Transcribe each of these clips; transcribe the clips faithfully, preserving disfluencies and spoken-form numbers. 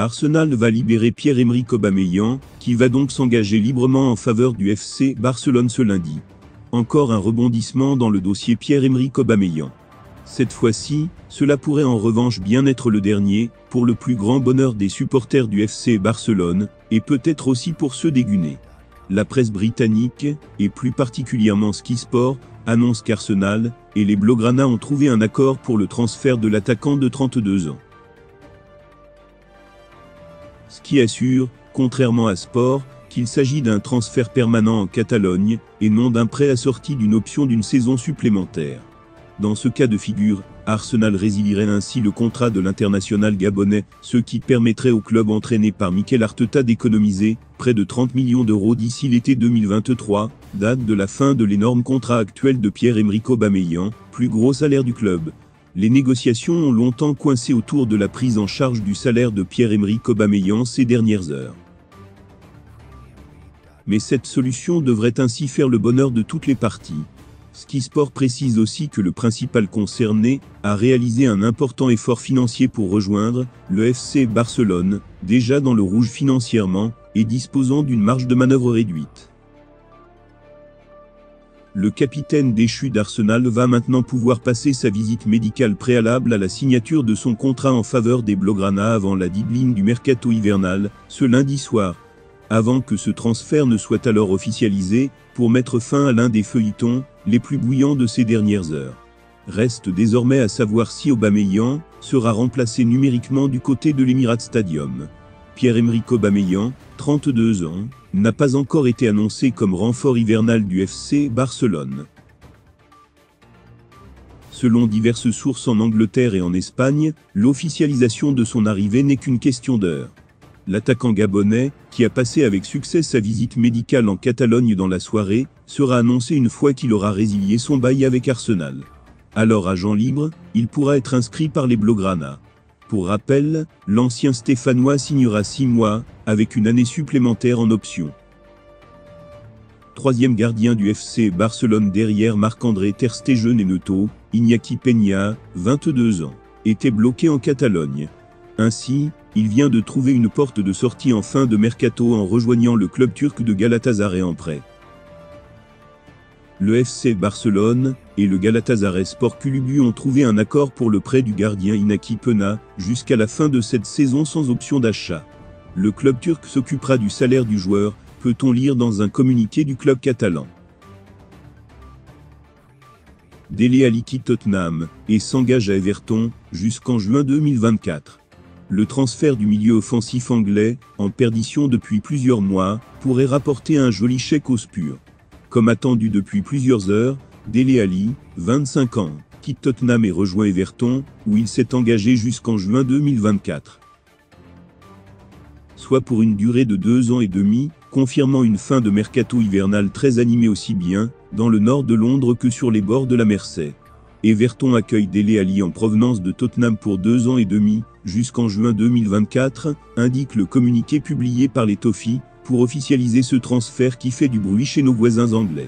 Arsenal va libérer Pierre-Emerick Aubameyang, qui va donc s'engager librement en faveur du F C Barcelone ce lundi. Encore un rebondissement dans le dossier Pierre-Emerick Aubameyang. Cette fois-ci, cela pourrait en revanche bien être le dernier, pour le plus grand bonheur des supporters du F C Barcelone, et peut-être aussi pour ceux des Gunners. La presse britannique, et plus particulièrement Sky Sport, annonce qu'Arsenal et les Blaugrana ont trouvé un accord pour le transfert de l'attaquant de trente-deux ans. Sky assure, contrairement à Sport, qu'il s'agit d'un transfert permanent en Catalogne, et non d'un prêt assorti d'une option d'une saison supplémentaire. Dans ce cas de figure, Arsenal résilierait ainsi le contrat de l'international gabonais, ce qui permettrait au club entraîné par Mikel Arteta d'économiser près de trente millions d'euros d'ici l'été deux mille vingt-trois, date de la fin de l'énorme contrat actuel de Pierre-Emerick Aubameyang, plus gros salaire du club. Les négociations ont longtemps coincé autour de la prise en charge du salaire de Pierre-Emerick Aubameyang ces dernières heures. Mais cette solution devrait ainsi faire le bonheur de toutes les parties. Sky Sport précise aussi que le principal concerné a réalisé un important effort financier pour rejoindre le F C Barcelone, déjà dans le rouge financièrement, et disposant d'une marge de manœuvre réduite. Le capitaine déchu d'Arsenal va maintenant pouvoir passer sa visite médicale préalable à la signature de son contrat en faveur des Blaugrana avant la deadline du mercato hivernal, ce lundi soir. Avant que ce transfert ne soit alors officialisé, pour mettre fin à l'un des feuilletons les plus bouillants de ces dernières heures. Reste désormais à savoir si Aubameyang sera remplacé numériquement du côté de l'Emirates Stadium. Pierre-Emerick Aubameyang, trente-deux ans, n'a pas encore été annoncé comme renfort hivernal du F C Barcelone. Selon diverses sources en Angleterre et en Espagne, l'officialisation de son arrivée n'est qu'une question d'heure. L'attaquant gabonais, qui a passé avec succès sa visite médicale en Catalogne dans la soirée, sera annoncé une fois qu'il aura résilié son bail avec Arsenal. Alors agent libre, il pourra être inscrit par les Blaugrana. Pour rappel, l'ancien Stéphanois signera six mois, avec une année supplémentaire en option. Troisième gardien du F C Barcelone derrière Marc-André Ter Stegen et Neto, Iñaki Peña, vingt-deux ans, était bloqué en Catalogne. Ainsi, il vient de trouver une porte de sortie en fin de mercato en rejoignant le club turc de Galatasaray en prêt. Le F C Barcelone et le Galatasaray Sport Kulübü ont trouvé un accord pour le prêt du gardien Iñaki Peña jusqu'à la fin de cette saison sans option d'achat. Le club turc s'occupera du salaire du joueur, peut-on lire dans un communiqué du club catalan. Dele Alli quitte Tottenham et s'engage à Everton jusqu'en juin deux mille vingt-quatre. Le transfert du milieu offensif anglais, en perdition depuis plusieurs mois, pourrait rapporter un joli chèque aux Spurs. Comme attendu depuis plusieurs heures, Dele Alli, vingt-cinq ans, quitte Tottenham et rejoint Everton, où il s'est engagé jusqu'en juin deux mille vingt-quatre. Soit pour une durée de deux ans et demi, confirmant une fin de mercato hivernal très animée aussi bien dans le nord de Londres que sur les bords de la Mersey. Everton accueille Dele Alli en provenance de Tottenham pour deux ans et demi, jusqu'en juin deux mille vingt-quatre, indique le communiqué publié par les Toffees, pour officialiser ce transfert qui fait du bruit chez nos voisins anglais.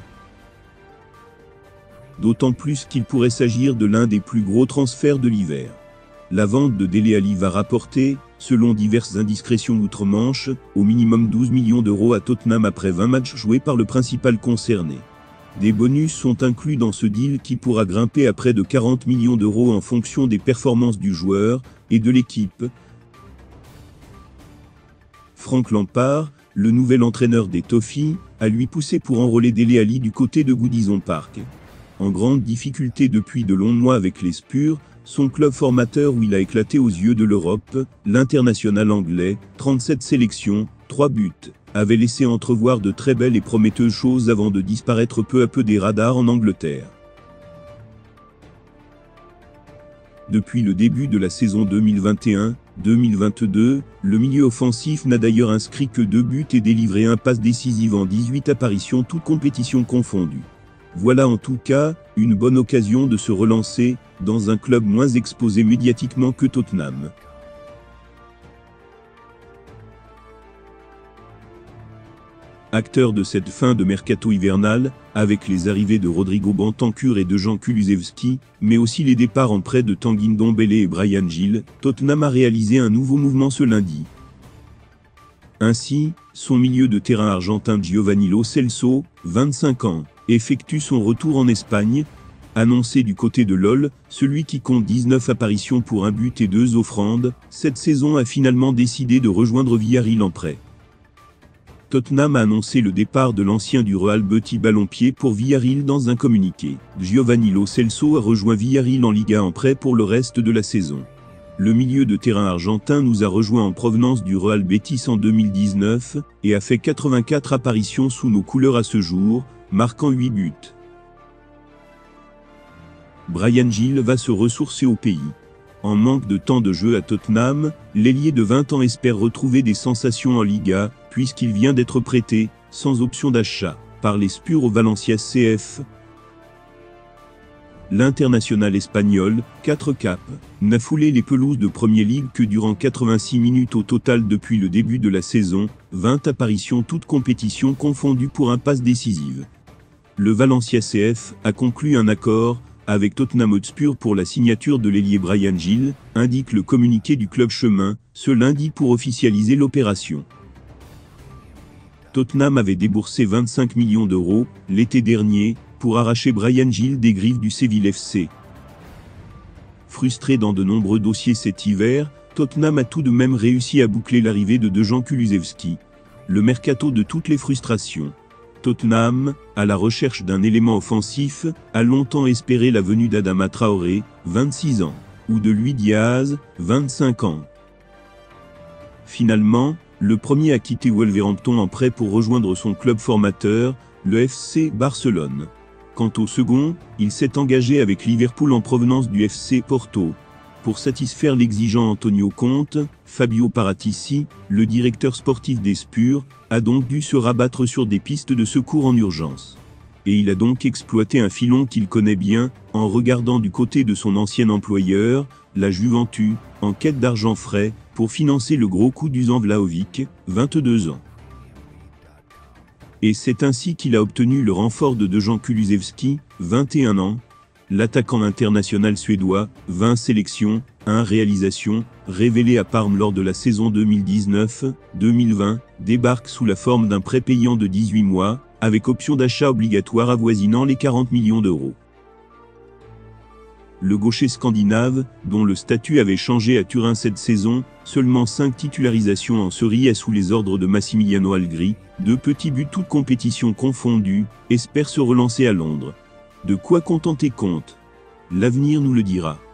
D'autant plus qu'il pourrait s'agir de l'un des plus gros transferts de l'hiver. La vente de Dele Alli va rapporter, selon diverses indiscrétions outre-Manche, au minimum douze millions d'euros à Tottenham après vingt matchs joués par le principal concerné. Des bonus sont inclus dans ce deal qui pourra grimper à près de quarante millions d'euros en fonction des performances du joueur et de l'équipe. Frank Lampard, le nouvel entraîneur des Toffees, a lui poussé pour enrôler Dele Alli du côté de Goodison Park. En grande difficulté depuis de longs mois avec les Spurs, son club formateur où il a éclaté aux yeux de l'Europe, l'international anglais, trente-sept sélections, trois buts, avait laissé entrevoir de très belles et prometteuses choses avant de disparaître peu à peu des radars en Angleterre. Depuis le début de la saison deux mille vingt et un deux mille vingt-deux, le milieu offensif n'a d'ailleurs inscrit que deux buts et délivré un passe décisive en dix-huit apparitions toutes compétitions confondues. Voilà en tout cas, une bonne occasion de se relancer, dans un club moins exposé médiatiquement que Tottenham. Acteur de cette fin de mercato hivernal, avec les arrivées de Rodrigo Bentancur et de Jan Kulusevski, mais aussi les départs en prêt de Tanguy Ndombele et Bryan Gil, Tottenham a réalisé un nouveau mouvement ce lundi. Ainsi, son milieu de terrain argentin Giovanni Lo Celso, vingt-cinq ans, effectue son retour en Espagne. Annoncé du côté de l'O L, celui qui compte dix-neuf apparitions pour un but et deux offrandes, cette saison a finalement décidé de rejoindre Villarreal en prêt. Tottenham a annoncé le départ de l'ancien du Real Betis ballon-pied pour Villarreal dans un communiqué. Giovanni Lo Celso a rejoint Villarreal en Liga en prêt pour le reste de la saison. Le milieu de terrain argentin nous a rejoint en provenance du Real Betis en deux mille dix-neuf, et a fait quatre-vingt-quatre apparitions sous nos couleurs à ce jour, marquant huit buts. Bryan Gil va se ressourcer au pays. En manque de temps de jeu à Tottenham, l'ailier de vingt ans espère retrouver des sensations en Liga, puisqu'il vient d'être prêté, sans option d'achat, par les Spurs au Valencia C F. L'international espagnol, quatre caps, n'a foulé les pelouses de Premier League que durant quatre-vingt-six minutes au total depuis le début de la saison, vingt apparitions toutes compétitions confondues pour une passe décisive. Le Valencia C F a conclu un accord avec Tottenham Hotspur pour la signature de l'ailier Bryan Gil, indique le communiqué du club chemin, ce lundi pour officialiser l'opération. Tottenham avait déboursé vingt-cinq millions d'euros, l'été dernier, pour arracher Bryan Gil des griffes du Seville F C. Frustré dans de nombreux dossiers cet hiver, Tottenham a tout de même réussi à boucler l'arrivée de Dejan Kulusevski. Le mercato de toutes les frustrations. Tottenham, à la recherche d'un élément offensif, a longtemps espéré la venue d'Adama Traoré, vingt-six ans, ou de Luis Diaz, vingt-cinq ans. Finalement, le premier a quitté Wolverhampton en prêt pour rejoindre son club formateur, le F C Barcelone. Quant au second, il s'est engagé avec Liverpool en provenance du F C Porto. Pour satisfaire l'exigeant Antonio Conte, Fabio Paratici, le directeur sportif des Spurs, a donc dû se rabattre sur des pistes de secours en urgence. Et il a donc exploité un filon qu'il connaît bien, en regardant du côté de son ancien employeur, la Juventus, en quête d'argent frais, pour financer le gros coup d'Uzan Vlahovic, vingt-deux ans. Et c'est ainsi qu'il a obtenu le renfort de Dejan Kulusevski, vingt et un ans, l'attaquant international suédois, vingt sélections, un réalisations, révélé à Parme lors de la saison deux mille dix-neuf deux mille vingt, débarque sous la forme d'un prêt payant de dix-huit mois, avec option d'achat obligatoire avoisinant les quarante millions d'euros. Le gaucher scandinave, dont le statut avait changé à Turin cette saison, seulement cinq titularisations en Serie A sous les ordres de Massimiliano Allegri, deux petits buts toutes compétitions confondues, espère se relancer à Londres. De quoi contenter Conte? L'avenir nous le dira.